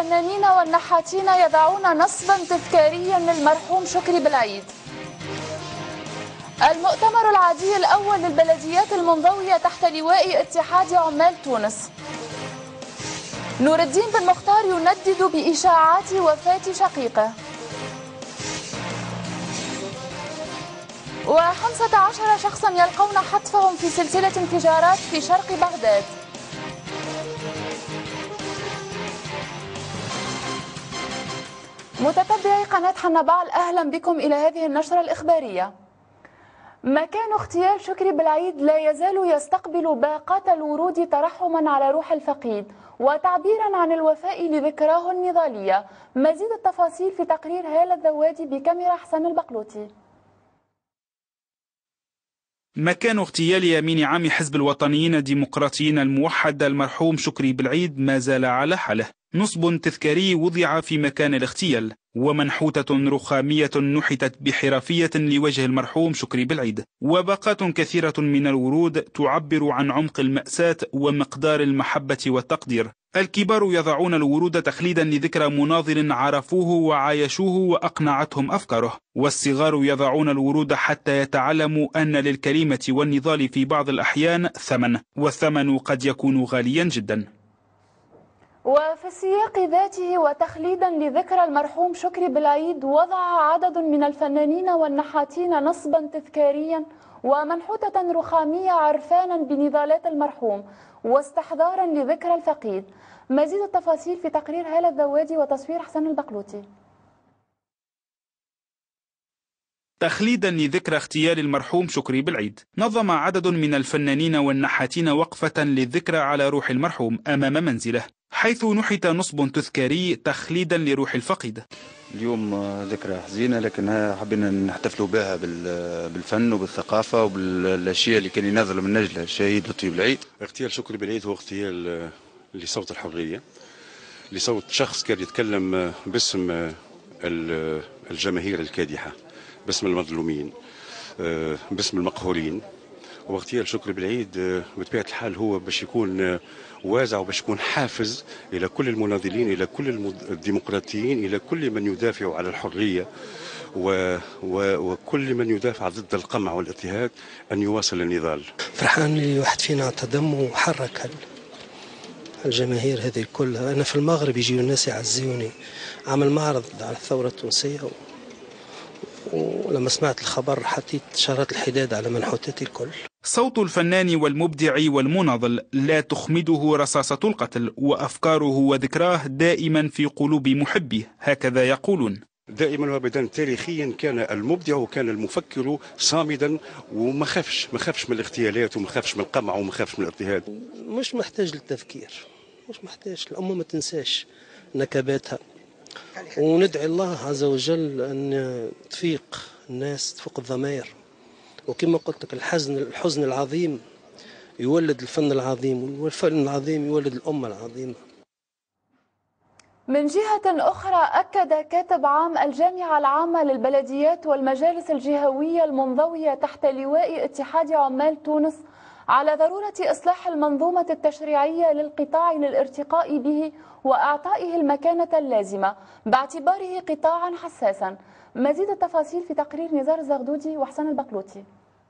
الفنانين والنحاتين يضعون نصبا تذكاريا للمرحوم شكري بالعيد. المؤتمر العادي الأول للبلديات المنضوية تحت لواء اتحاد عمال تونس. نور الدين بن مختار يندد بإشاعات وفاة شقيقه. و15 شخصا يلقون حتفهم في سلسلة انفجارات في شرق بغداد. متتبعي قناة حنبعل، أهلا بكم إلى هذه النشرة الإخبارية. مكان اغتيال شكري بالعيد لا يزال يستقبل باقات الورود ترحما على روح الفقيد وتعبيرا عن الوفاء لذكراه النضالية. مزيد التفاصيل في تقرير هالة الذوادي بكاميرا حسن البقلوطي. مكان اغتيال يمين عام حزب الوطنيين الديمقراطيين الموحد المرحوم شكري بالعيد ما زال على حاله. نصب تذكاري وضع في مكان الاغتيال، ومنحوتة رخامية نحتت بحرفية لوجه المرحوم شكري بالعيد، وباقات كثيرة من الورود تعبر عن عمق المأساة ومقدار المحبة والتقدير. الكبار يضعون الورود تخليدا لذكرى مناضل عرفوه وعايشوه وأقنعتهم أفكاره، والصغار يضعون الورود حتى يتعلموا أن للكلمة والنضال في بعض الأحيان ثمن، والثمن قد يكون غاليا جدا. وفي السياق ذاته وتخليدا لذكرى المرحوم شكري بالعيد، وضع عدد من الفنانين والنحاتين نصبا تذكاريا ومنحوتة رخامية عرفانا بنضالات المرحوم واستحضارا لذكرى الفقيد. مزيد التفاصيل في تقرير هالة الذوادي وتصوير حسن البقلوطي. تخليدا لذكرى اغتيال المرحوم شكري بالعيد، نظم عدد من الفنانين والنحاتين وقفة للذكرى على روح المرحوم أمام منزله، حيث نحت نصب تذكاري تخليدا لروح الفقيد. اليوم ذكرى حزينة، لكن حبينا نحتفلوا بها بالفن وبالثقافة وبالأشياء اللي كان يناضل من أجلها الشهيد لطيب العيد. اغتيال شكري بالعيد هو اغتيال لصوت الحرية، لصوت شخص كان يتكلم باسم الجماهير الكادحة، باسم المظلومين، باسم المقهورين. واغتيال شكري بالعيد بطبيعة الحال هو باش يكون وازع وباش يكون حافز إلى كل المناضلين، إلى كل الديمقراطيين، إلى كل من يدافع على الحرية وكل من يدافع ضد القمع والاضطهاد أن يواصل النضال. فرحان اللي واحد فينا عطى دم وحرك الجماهير هذه كلها. أنا في المغرب يجيو الناس يعزيوني، عمل معرض على الثورة التونسية، ولما سمعت الخبر حطيت شارات الحداد على منحوتاتي الكل. صوت الفنان والمبدع والمناضل لا تخمده رصاصة القتل، وأفكاره وذكراه دائما في قلوب محبيه، هكذا يقولون. دائما وابدا تاريخيا كان المبدع وكان المفكر صامدا، وما خافش من الاغتيالات وما خافش من القمع وما خافش من الاضطهاد. مش محتاج للتفكير، مش محتاج. الأمة ما تنساش نكباتها، وندعي الله عز وجل أن تفيق الناس، تفوق الضمائر. وكما قلت لك، الحزن العظيم يولد الفن العظيم، والفن العظيم يولد الأمة العظيمة. من جهة أخرى، أكد كاتب عام الجامعة العامة للبلديات والمجالس الجهوية المنضوية تحت لواء اتحاد عمال تونس على ضرورة إصلاح المنظومة التشريعية للقطاع للارتقاء به وإعطائه المكانة اللازمة باعتباره قطاعا حساسا. مزيد التفاصيل في تقرير نزار الزغدودي وحسن البقلوطي.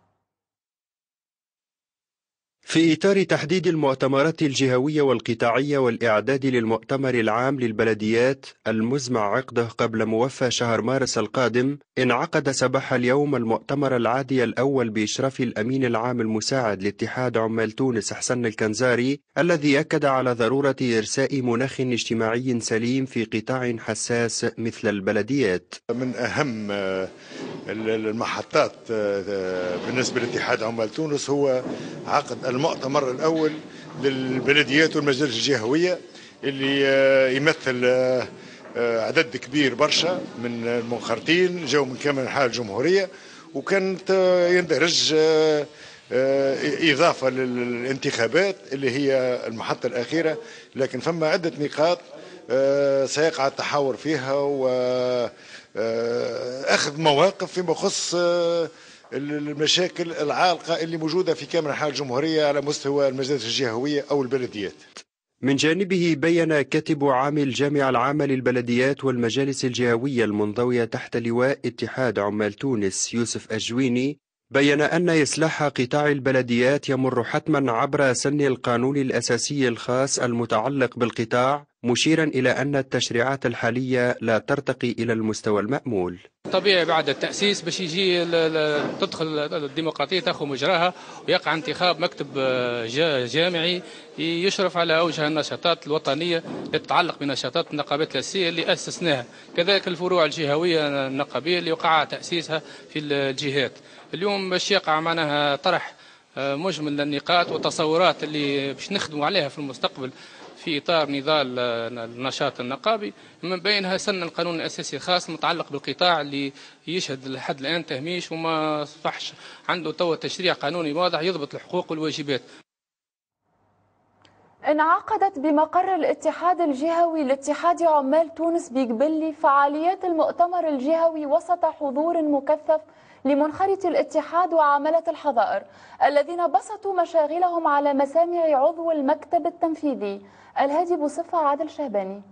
في إطار تحديد المؤتمرات الجهوية والقطاعية والإعداد للمؤتمر العام للبلديات المزمع عقده قبل موفى شهر مارس القادم، انعقد صباح اليوم المؤتمر العادي الأول بإشراف الأمين العام المساعد لاتحاد عمال تونس حسن الكنزاري، الذي أكد على ضرورة إرساء مناخ اجتماعي سليم في قطاع حساس مثل البلديات. من أهم المحطات بالنسبة لاتحاد عمال تونس هو عقد المؤتمر الأول للبلديات والمجالس الجهوية، اللي يمثل عدد كبير برشا من المنخرطين جو من كامل أنحاء الجمهورية، وكانت يندرج إضافة للانتخابات اللي هي المحطة الأخيرة. لكن فما عدة نقاط سيقع التحاور فيها وأخذ مواقف فيما يخص المشاكل العالقة اللي موجودة في كامل أنحاء الجمهورية على مستوى المجالس الجهوية أو البلديات. من جانبه بين كاتب عام الجامعة العامة للبلديات والمجالس الجهوية المنضوية تحت لواء اتحاد عمال تونس يوسف أجويني بين أن إصلاح قطاع البلديات يمر حتما عبر سن القانون الأساسي الخاص المتعلق بالقطاع، مشيرا إلى أن التشريعات الحالية لا ترتقي إلى المستوى المأمول. طبيعي بعد التأسيس باش يجي تدخل الديمقراطية تأخذ مجراها ويقع انتخاب مكتب جامعي يشرف على أوجه النشاطات الوطنية اللي تتعلق بنشاطات النقابات الأساسية اللي أسسناها، كذلك الفروع الجهوية النقابية اللي وقع تأسيسها في الجهات. اليوم باش يقع معناها طرح مجمل النقاط والتصورات اللي باش نخدموا عليها في المستقبل في إطار نضال النشاط النقابي، من بينها سن القانون الأساسي الخاص المتعلق بالقطاع اللي يشهد لحد الآن تهميش وما صفحش عنده توا تشريع قانوني واضح يضبط الحقوق والواجبات. انعقدت بمقر الاتحاد الجهوي لاتحاد عمال تونس بقبلي فعاليات المؤتمر الجهوي وسط حضور مكثف لمنخرطي الاتحاد وعاملة الحظائر الذين بسطوا مشاغلهم على مسامع عضو المكتب التنفيذي. الهادي بوصفة عادل شهباني.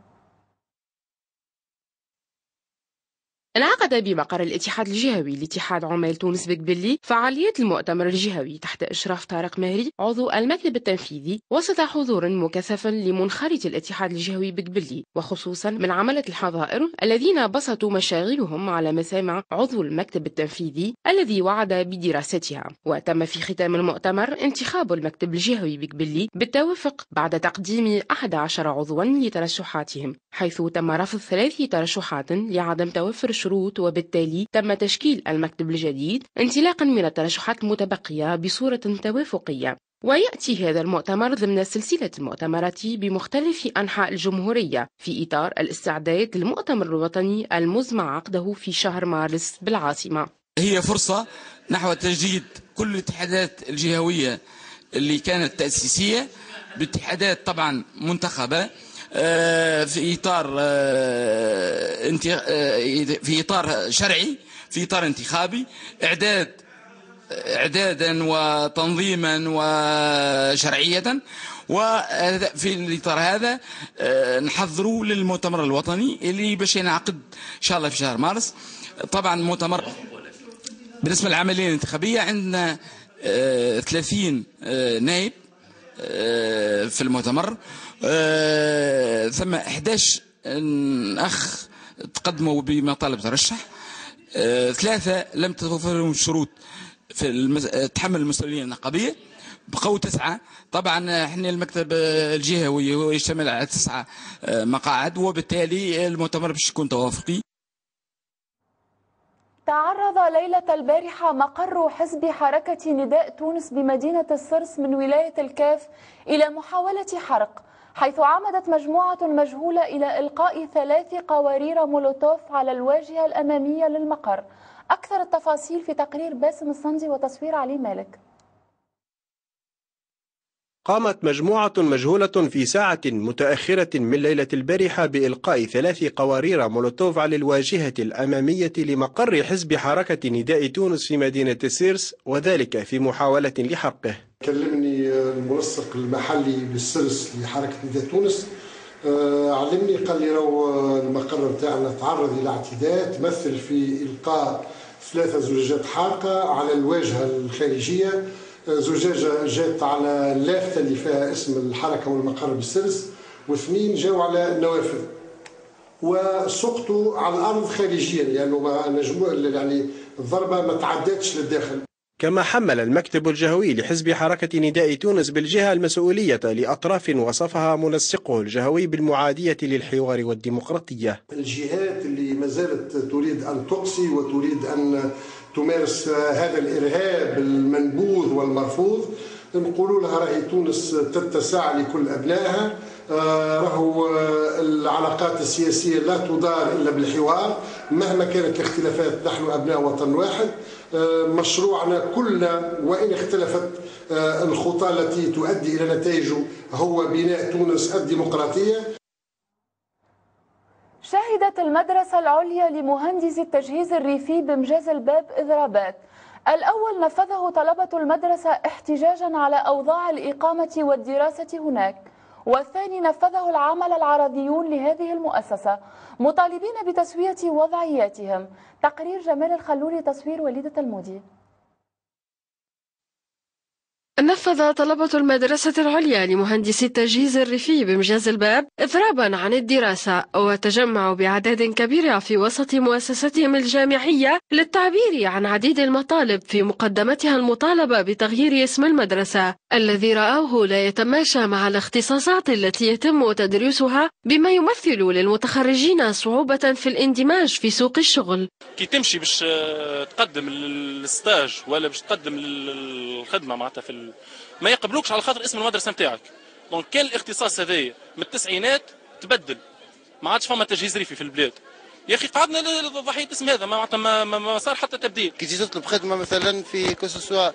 انعقد بمقر الاتحاد الجهوي لاتحاد عمال تونس بقبلي فعاليات المؤتمر الجهوي تحت إشراف طارق ماهري عضو المكتب التنفيذي وسط حضور مكثف لمنخرطي الاتحاد الجهوي بقبلي، وخصوصا من عملة الحظائر الذين بسطوا مشاغلهم على مسامع عضو المكتب التنفيذي الذي وعد بدراستها. وتم في ختام المؤتمر انتخاب المكتب الجهوي بقبلي بالتوافق بعد تقديم 11 عضوا لترشحاتهم، حيث تم رفض 3 ترشحات لعدم توفر الشروط، وبالتالي تم تشكيل المكتب الجديد انطلاقا من الترشحات المتبقية بصورة توافقية. ويأتي هذا المؤتمر ضمن سلسلة المؤتمرات بمختلف أنحاء الجمهورية في إطار الاستعداد للمؤتمر الوطني المزمع عقده في شهر مارس بالعاصمة. هي فرصة نحو تجديد كل الاتحادات الجهوية اللي كانت تأسيسية باتحادات طبعا منتخبة في إطار شرعي، في إطار انتخابي، إعدادا وتنظيما وشرعية. وفي الإطار هذا نحضروا للمؤتمر الوطني اللي باش ينعقد إن شاء الله في شهر مارس. طبعا مؤتمر بالنسبة للعملية الانتخابية عندنا 30 نائب في المؤتمر، ثم 11 أخ تقدموا بمطالب ترشح، 3 لم تتوفر الشروط في تحمل المسؤولية النقابية، بقوا 9. طبعا احنا المكتب الجهوي هو يشتمل على 9 مقاعد، وبالتالي المؤتمر باش يكون توافقي. تعرض ليلة البارحة مقر حزب حركة نداء تونس بمدينة السرس من ولاية الكاف إلى محاولة حرق، حيث عمدت مجموعة مجهولة إلى إلقاء 3 قوارير مولوتوف على الواجهة الأمامية للمقر. أكثر التفاصيل في تقرير باسم الصندي وتصوير علي مالك. قامت مجموعة مجهولة في ساعة متأخرة من ليلة البارحة بإلقاء 3 قوارير مولوتوف على الواجهة الأمامية لمقر حزب حركة نداء تونس في مدينة السرس، وذلك في محاولة لحرقه. كلمني المنسق المحلي بالسرس لحركة نداء تونس، علمني قال لي راهو المقر نتاعنا تعرض إلى اعتداء تمثل في إلقاء 3 زجاجات حارقة على الواجهة الخارجية، زجاجة جات على اللافتة اللي فيها اسم الحركة والمقر بالسرس، و2 جاوا على النوافذ وسقطوا على الأرض خارجيا، لأنه يعني الضربة ما تعدتش للداخل. كما حمل المكتب الجهوي لحزب حركة نداء تونس بالجهة المسؤولية لأطراف وصفها منسقه الجهوي بالمعادية للحوار والديمقراطية. الجهات اللي ما زالت تريد أن تقصي وتريد أن تمارس هذا الإرهاب المنبوذ والمرفوض، نقولوا لها راهي تونس تتسع لكل أبنائها، راهو العلاقات السياسية لا تدار إلا بالحوار مهما كانت الاختلافات، نحن أبناء وطن واحد، مشروعنا كلنا وإن اختلفت الخطى التي تؤدي إلى نتائجه هو بناء تونس الديمقراطية. شهدت المدرسة العليا لمهندسي التجهيز الريفي بمجاز الباب إضرابات. الأول نفذه طلبة المدرسة احتجاجا على أوضاع الإقامة والدراسة هناك، والثاني نفذه العمل العرضيون لهذه المؤسسة مطالبين بتسوية وضعياتهم. تقرير جمال الخلولي، تصوير وليدة المودي. نفذ طلبة المدرسة العليا لمهندسي التجهيز الريفي بمجاز الباب إضرابا عن الدراسة وتجمعوا بأعداد كبيرة في وسط مؤسستهم الجامعية للتعبير عن عديد المطالب، في مقدمتها المطالبة بتغيير اسم المدرسة الذي رأوه لا يتماشى مع الاختصاصات التي يتم تدريسها، بما يمثل للمتخرجين صعوبة في الاندماج في سوق الشغل. كي تمشي باش تقدم للستاج ولا باش تقدم للخدمة معناتها ما يقبلوكش على خاطر اسم المدرسه نتاعك. دونك كان الاختصاص هذايا من التسعينات تبدل، ما عادش فما تجهيز ريفي في البلاد. يا اخي قعدنا ضحيه اسم هذا ما صار حتى تبديل. كي تجي تطلب خدمه مثلا في كوسوسوا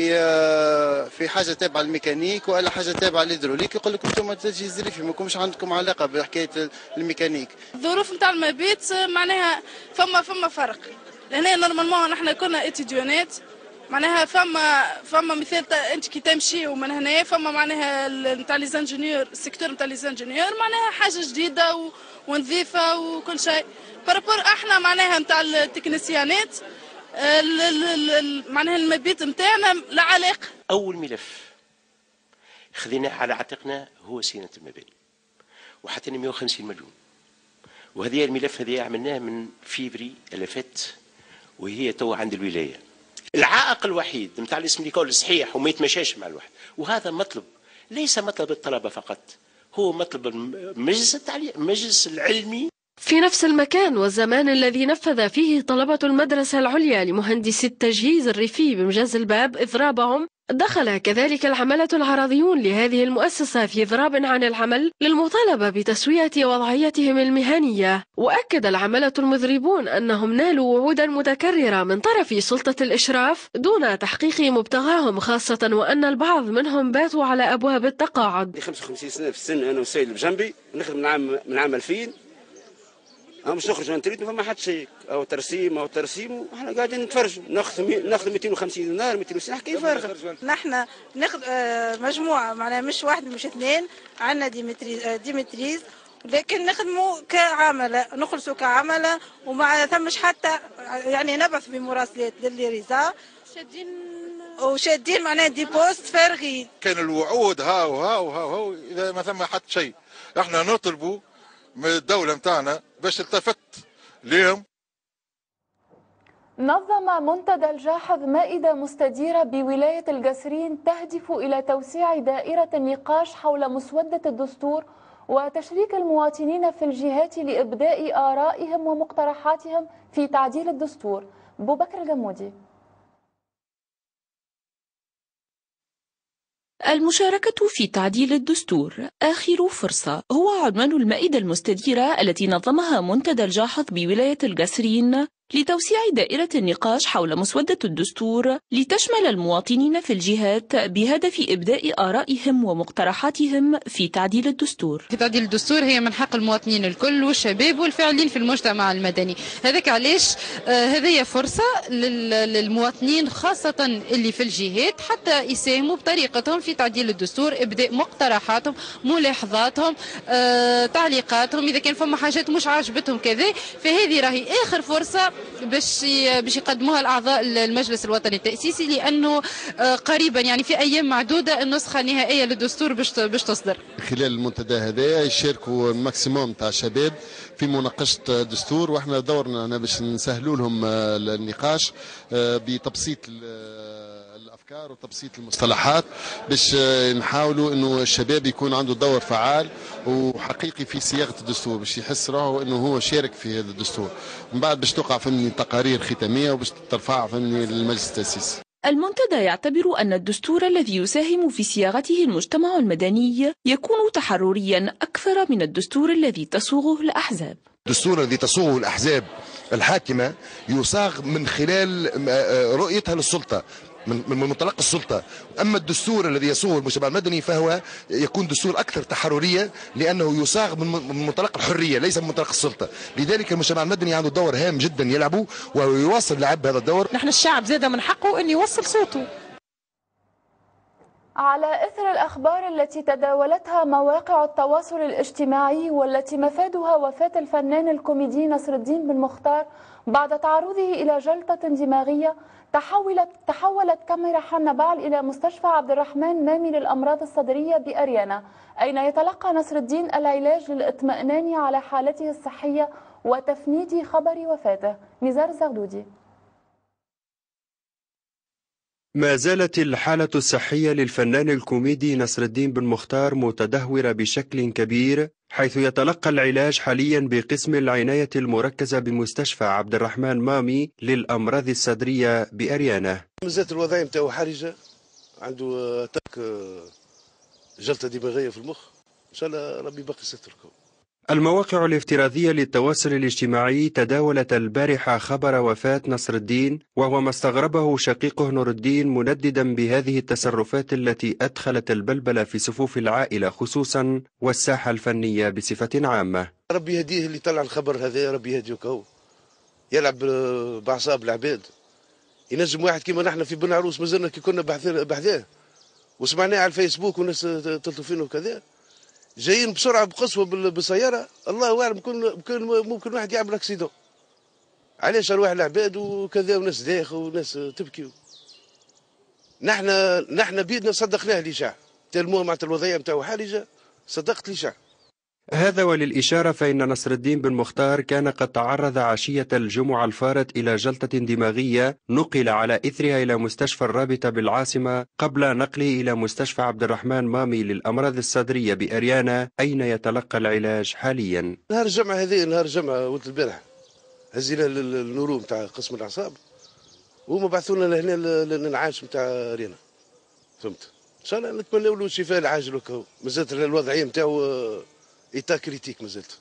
في حاجه تابعه للميكانيك ولا حاجه تابعه للهيدروليك، يقول لك انتم تجهيز ريفي ما يكونش عندكم علاقه بحكايه الميكانيك. الظروف نتاع المبيت معناها فما فرق. لهنا نورمالمون نحن كنا اتيديونات، معناها فما مثال انت كي تمشي ومن هنا فما معناها نتاع لي زانجينيور، السيكتور نتاع لي زانجينيور معناها حاجه جديده ونظيفه وكل شيء. بارابور احنا معناها نتاع التكنيسيانات معناها المبيت نتاعنا لا علاقه. اول ملف خذيناه على عاتقنا هو صيانه المباني، وحطينا 150 مليون، وهذه الملف هذه عملناه من فيفري اللي فات، وهي تو عند الولايه. العائق الوحيد نتاع الاسم اللي صحيح وما يتمشاش مع الواحد، وهذا مطلب ليس مطلب الطلبه فقط، هو مطلب المجلس التعليم، المجلس العلمي. في نفس المكان والزمان الذي نفذ فيه طلبة المدرسة العليا لمهندسي التجهيز الريفي بمجاز الباب إضرابهم، دخل كذلك العمالة العرضيون لهذه المؤسسة في إضراب عن العمل للمطالبة بتسوية وضعيتهم المهنية. وأكد العمالة المضربون أنهم نالوا وعودا متكررة من طرف سلطة الإشراف دون تحقيق مبتغاهم، خاصة وأن البعض منهم باتوا على أبواب التقاعد. 55 سنة في السن أنا والسيد اللي بجنبي، نخدم من عام 2000، أنا مش نخرج من تريد ما فما حد شيء أو ترسيم وإحنا قاعدين نتفرجوا، ناخذ 250 دينار 260 حكاية فارغة. نحن ناخذ مجموعة معناها مش واحد مش اثنين، عندنا ديمتريز لكن نخدموا كعملة، نخلصوا كعملة وما ثمش حتى يعني نبعث بمراسلات للرزا وشادين معناها دي بوست فارغين. كان الوعود هاو إذا ما ثم حتى شيء، احنا نطلبوا من الدولة متاعنا باش تلتفت ليهم. نظم منتدى الجاحظ مائدة مستديرة بولاية القصرين تهدف إلى توسيع دائرة النقاش حول مسودة الدستور وتشريك المواطنين في الجهات لإبداء آرائهم ومقترحاتهم في تعديل الدستور. بوبكر الجمودي. المشاركة في تعديل الدستور آخر فرصة هو عنوان المائدة المستديرة التي نظمها منتدى الجاحظ بولاية القصرين لتوسيع دائرة النقاش حول مسودة الدستور لتشمل المواطنين في الجهات بهدف إبداء آرائهم ومقترحاتهم في تعديل الدستور. في تعديل الدستور هي من حق المواطنين الكل والشباب والفاعلين في المجتمع المدني، هذاك علاش هذه فرصة للمواطنين خاصة اللي في الجهات حتى يساهموا بطريقتهم في تعديل الدستور، إبداء مقترحاتهم، ملاحظاتهم، تعليقاتهم، إذا كان فما حاجات مش عاجبتهم كذا، فهذه راهي آخر فرصة باش يقدموها الاعضاء المجلس الوطني التاسيسي، لانه قريبا يعني في ايام معدوده النسخه النهائيه للدستور باش تصدر. خلال المنتدى هذا يشاركوا الماكسيموم تاع الشباب في مناقشه الدستور، واحنا دورنا هنا باش نسهلوا لهم النقاش بتبسيط الافكار وتبسيط المصطلحات، باش نحاولوا انه الشباب يكون عنده دور فعال وحقيقي في صياغه الدستور، باش يحس روحه انه هو شارك في هذا الدستور. من بعد باش توقع فهمني تقارير ختاميه وباش ترفع فهمني للمجلس التاسيسي. المنتدى يعتبر أن الدستور الذي يساهم في صياغته المجتمع المدني يكون تحرريا أكثر من الدستور الذي تصوغه الأحزاب. الدستور الذي تصوغه الأحزاب الحاكمة يصاغ من خلال رؤيتها للسلطة، من منطلق السلطة. أما الدستور الذي يصوغه المجتمع المدني فهو يكون دستور أكثر تحررية، لأنه يصاغ من منطلق الحرية ليس من منطلق السلطة. لذلك المجتمع المدني عنده دور هام جدا يلعبه، ويواصل لعب هذا الدور. نحن الشعب زاد من حقه أن يوصل صوته. على إثر الأخبار التي تداولتها مواقع التواصل الاجتماعي والتي مفادها وفاة الفنان الكوميدي نصر الدين بن مختار بعد تعرضه إلى جلطة دماغية، تحولت كاميرا حنبال إلى مستشفى عبد الرحمن مامي للأمراض الصدرية بأريانا، أين يتلقى نصر الدين العلاج للإطمئنان على حالته الصحية وتفنيد خبر وفاته. نزار الزغدودي. ما زالت الحالة الصحية للفنان الكوميدي نصر الدين بن مختار متدهورة بشكل كبير، حيث يتلقى العلاج حاليا بقسم العناية المركزة بمستشفى عبد الرحمن مامي للأمراض الصدرية بأريانا. مازالت الوضعية نتاعو حرجة، عنده اتاك جلطة دماغية في المخ، إن شاء الله ربي باقي يستركم. المواقع الافتراضية للتواصل الاجتماعي تداولت البارحة خبر وفاة نصر الدين، وهو ما استغربه شقيقه نور الدين، منددا بهذه التصرفات التي أدخلت البلبلة في صفوف العائلة خصوصا والساحة الفنية بصفة عامة. ربي يهديه اللي طلع الخبر هذا، ربي يهديك، هو يلعب بأعصاب العباد. ينجم واحد كيما نحن في بن عروس مازلنا كي كنا بحذاه وسمعناه على الفيسبوك والناس تلطف فينا وكذا، جايين بسرعه بقسوه بالسياره، الله اعلم ممكن واحد يعمل اكسيدون. علاش ارواح العباد وكذا وناس داخل وناس تبكي. نحن بيدنا صدقناه الاشاعه، تلموه معناتها الوضعيه نتاعو حرجه، صدقت الاشاعه. هذا وللإشارة فإن نصر الدين بن مختار كان قد تعرض عشية الجمعة الفارط إلى جلطة دماغية نقل على إثرها إلى مستشفى الرابطة بالعاصمة قبل نقله إلى مستشفى عبد الرحمن مامي للأمراض الصدرية بأريانا، أين يتلقى العلاج حاليا. نهار الجمعة هذه، نهار الجمعة ولد البارح هزينا النورو نتاع قسم الأعصاب وهما بعثونا لهنا للنعاش نتاع أريانا، فهمت. إن شاء الله نتمنى له الشفاء العاجل وكهو، مازالت الوضعية نتاعو إيتا كريتيك مازالت.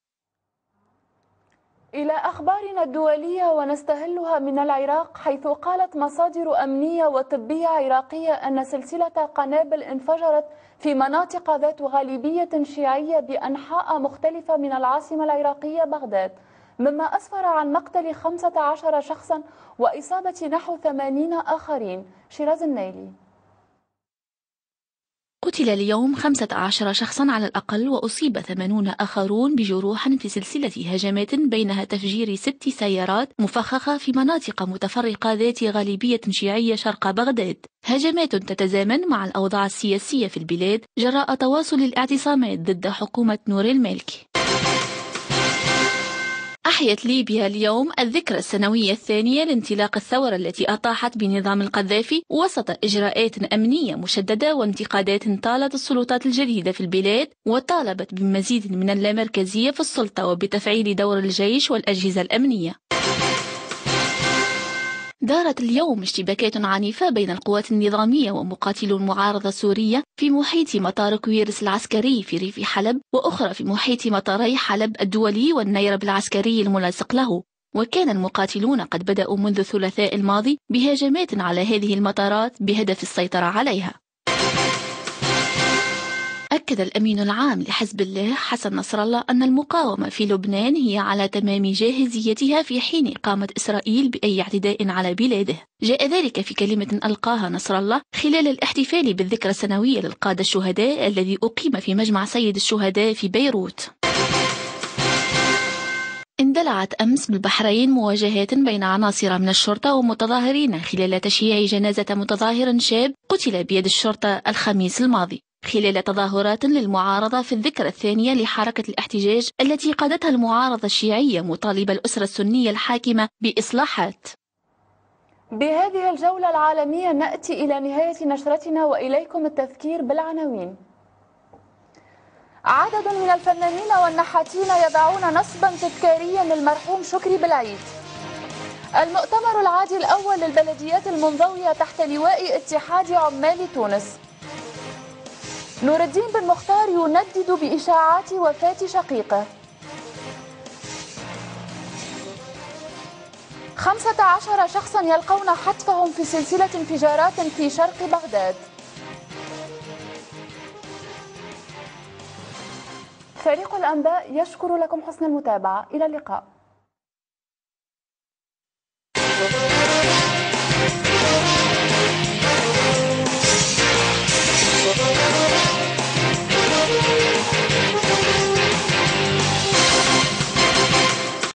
إلى أخبارنا الدولية ونستهلها من العراق، حيث قالت مصادر أمنية وطبية عراقية أن سلسلة قنابل انفجرت في مناطق ذات غالبية شيعية بأنحاء مختلفة من العاصمة العراقية بغداد، مما أسفر عن مقتل 15 شخصا وإصابة نحو 80 آخرين. شيراز النيلي. قتل اليوم 15 شخصا على الأقل، وأصيب 80 آخرون بجروح في سلسلة هجمات بينها تفجير 6 سيارات مفخخة في مناطق متفرقة ذات غالبية شيعية شرق بغداد. هجمات تتزامن مع الأوضاع السياسية في البلاد جراء تواصل الاعتصامات ضد حكومة نور المالكي. أحيت ليبيا اليوم الذكرى السنوية الثانية لانطلاق الثورة التي أطاحت بنظام القذافي وسط إجراءات أمنية مشددة وانتقادات طالت السلطات الجديدة في البلاد، وطالبت بمزيد من اللامركزية في السلطة وبتفعيل دور الجيش والأجهزة الأمنية. دارت اليوم اشتباكات عنيفة بين القوات النظامية ومقاتلو المعارضة السورية في محيط مطار كويرس العسكري في ريف حلب، وأخرى في محيط مطاري حلب الدولي والنيرب العسكري الملاصق له. وكان المقاتلون قد بدأوا منذ الثلاثاء الماضي بهجمات على هذه المطارات بهدف السيطرة عليها. أكد الأمين العام لحزب الله حسن نصر الله أن المقاومة في لبنان هي على تمام جاهزيتها في حين قامت إسرائيل بأي اعتداء على بلاده. جاء ذلك في كلمة ألقاها نصر الله خلال الاحتفال بالذكرى السنوية للقادة الشهداء الذي أقيم في مجمع سيد الشهداء في بيروت. اندلعت أمس بالبحرين مواجهات بين عناصر من الشرطة ومتظاهرين خلال تشييع جنازة متظاهر شاب قتل بيد الشرطة الخميس الماضي خلال تظاهرات للمعارضة في الذكرى الثانية لحركة الاحتجاج التي قادتها المعارضة الشيعية مطالبة الأسرة السنية الحاكمة بإصلاحات. بهذه الجولة العالمية نأتي إلى نهاية نشرتنا وإليكم التذكير بالعناوين. عدد من الفنانين والنحاتين يضعون نصبا تذكاريا للمرحوم شكري بالعيد. المؤتمر العادي الأول للبلديات المنضوية تحت لواء اتحاد عمال تونس. نور الدين بن مختار يندد بإشاعات وفاة شقيقه. 15 شخصا يلقون حتفهم في سلسلة انفجارات في شرق بغداد. فريق الأنباء يشكر لكم حسن المتابعة. إلى اللقاء.